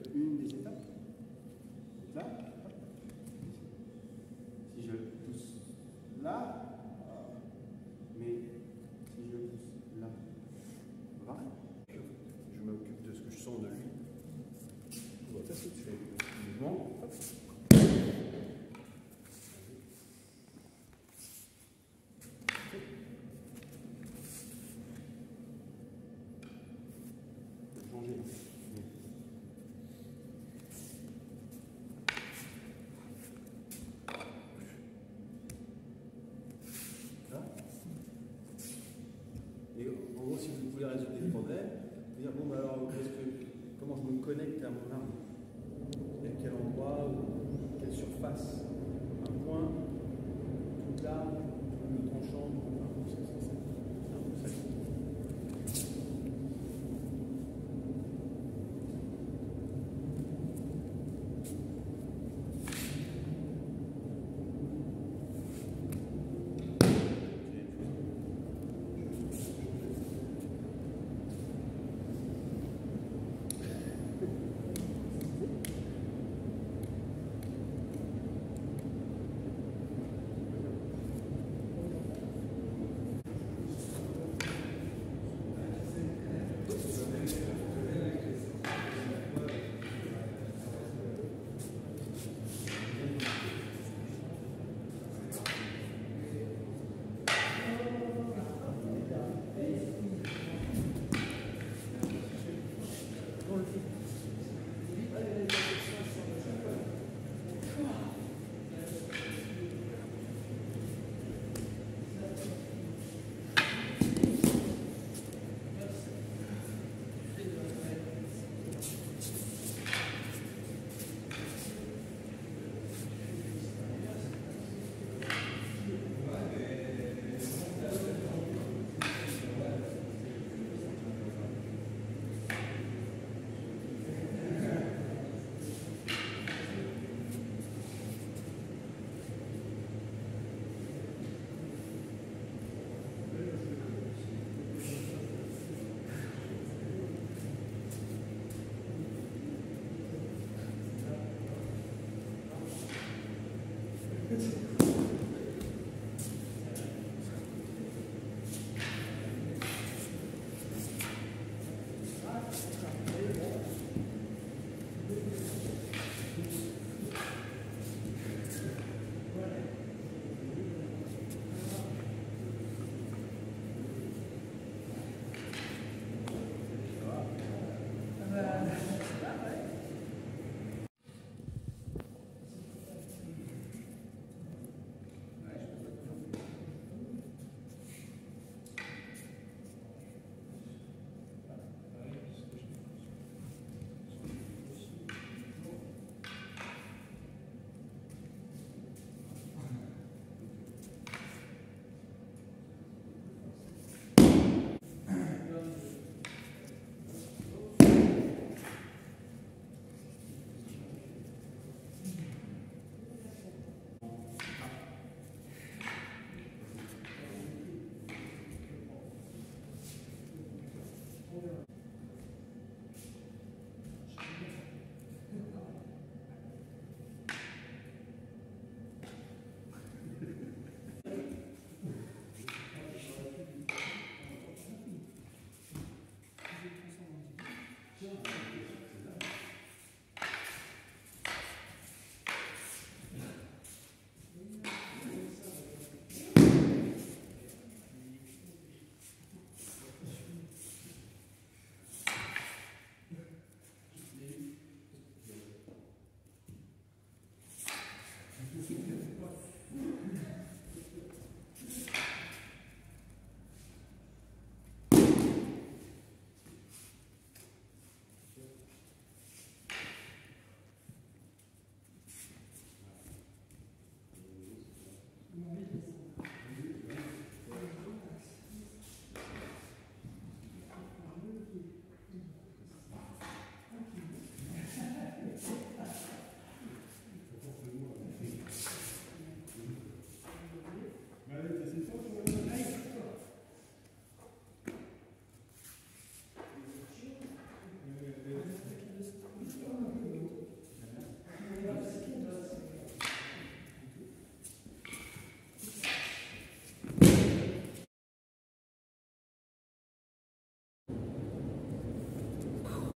une des étapes. Là. Si je pousse là, mais si je pousse là, va. Je m'occupe de ce que je sens de lui. On va faire ce que tu fais. Mouvement. Hop. Changer. Là. Et en gros, si vous voulez résoudre des problèmes, vous dire bon, bah alors, comment je me connecte à mon arme? À quel endroit, ou quelle surface? Un point, toute l'arme, le tranchant.